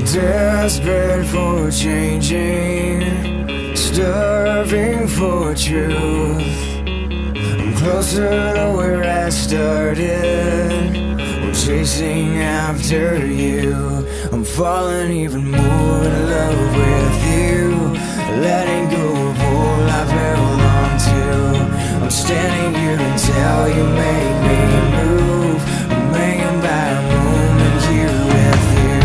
Desperate for changing, starving for truth. I'm closer to where I started, I'm chasing after you. I'm falling even more in love with you, letting go of all I've held on to. I'm standing here until you make me move. I'm hanging by a moment here with you.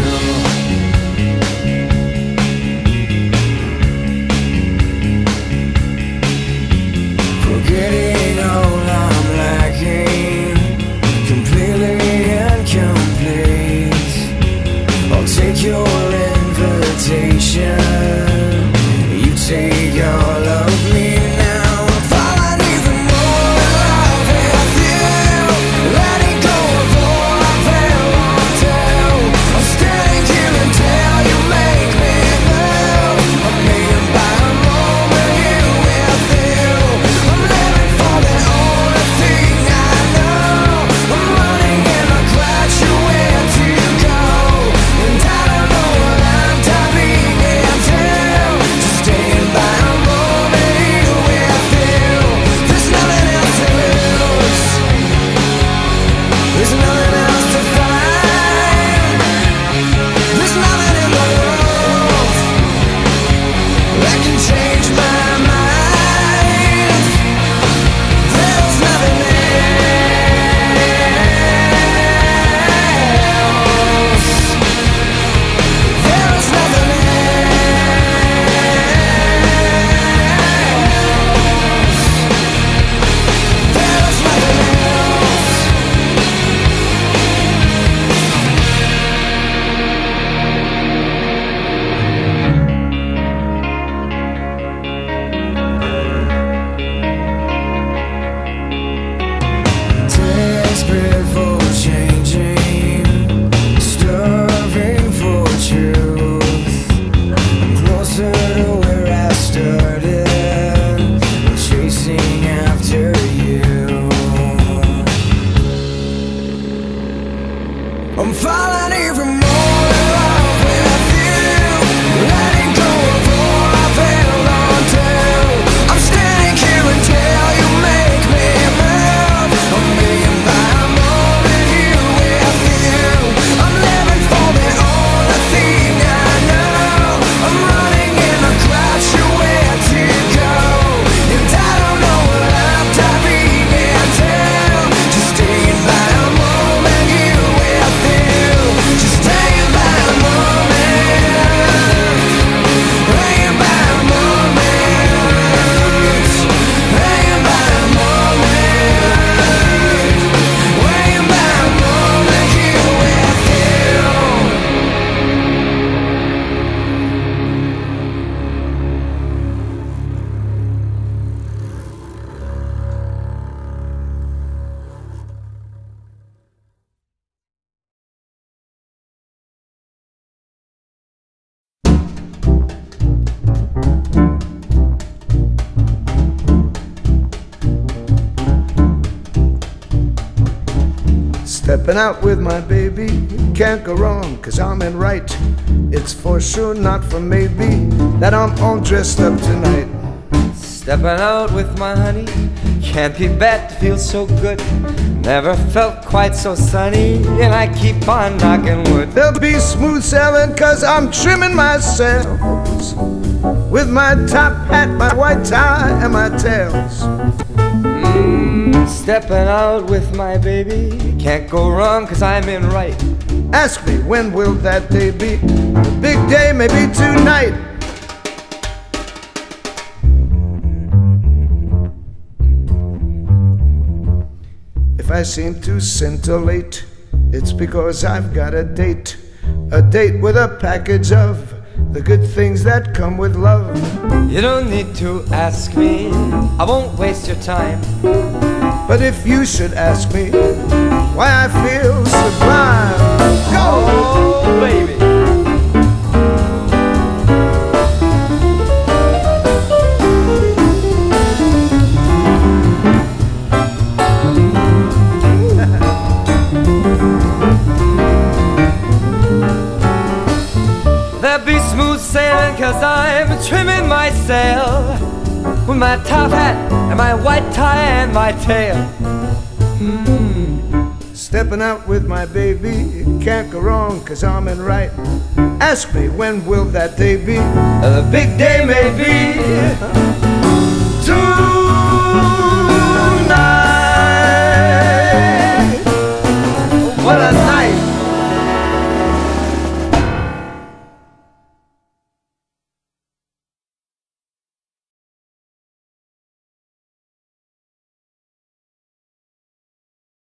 Forgetting all I'm lacking, completely incomplete. I'll take your invitation, you take all of me now. I'm falling even more in love with you, letting go of all I've held on to. I'm standing here until you make me move. I'm hanging by a moment here with you. I'm living for the only thing I know. I'm running and I clutch you where to go, and I don't know what I'm diving into. Just staying by a moment here with you. There's nothing else to lose, there's nothing else to find. There's nothing in the world that can change my mind. There's nothing else. There's nothing else. There's nothing else. Desperate for changing, starving for truth. I'm closer to where I started, chasing after you. I'm falling even more in love with you, letting go of all I've held on to. I'm standing here until you make me move. I'm being by a moment here with you. I'm living for the only thing I know. I'm running and I clutch you where to go, and I don't know what I'm diving into. Just staying by a moment here with you. Just staying by a moment, hanging by a moment, hanging by a moment, hanging by a moment here with you. Stepping out with my baby, can't go wrong, cause I'm in right. It's for sure, not for maybe, that I'm all dressed up tonight. Stepping out with my honey, can't be bad to feel so good. Never felt quite so sunny, and I keep on knocking wood. There'll be smooth sailing, cause I'm trimming my sails, with my top hat, my white tie, and my tails. Stepping out with my baby, can't go wrong, cause I'm in right. Ask me, when will that day be? The big day, maybe tonight. If I seem to scintillate, it's because I've got a date with a package of the good things that come with love. You don't need to ask me, I won't waste your time. But if you should ask me why I feel sublime, go! Oh, baby. 'cause I'm trimming my sail with my top hat and my white tie and my tail. Stepping out with my baby, can't go wrong 'cause I'm in right. Ask me when will that day be? The big day may be.